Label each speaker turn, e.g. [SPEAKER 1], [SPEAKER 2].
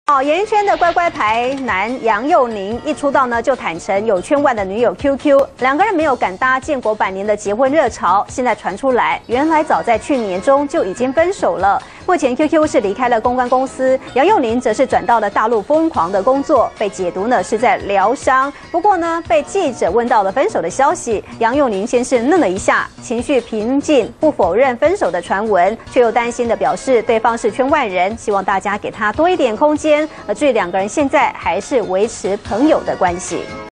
[SPEAKER 1] 演艺圈的乖乖牌男杨佑宁一出道呢，就坦承有圈外的女友 QQ， 两个人没有赶搭建国百年的结婚热潮。现在传出来，原来早在去年中就已经分手了。目前 QQ 是离开了公关公司，杨佑宁则是转到了大陆疯狂的工作，被解读呢是在疗伤。不过呢，被记者问到了分手的消息，杨佑宁先是愣了一下，情绪平静，不否认分手的传闻，却又担心的表示对方是圈外人，希望大家给他多一点空间。至于两个人现在还是维持朋友的关系。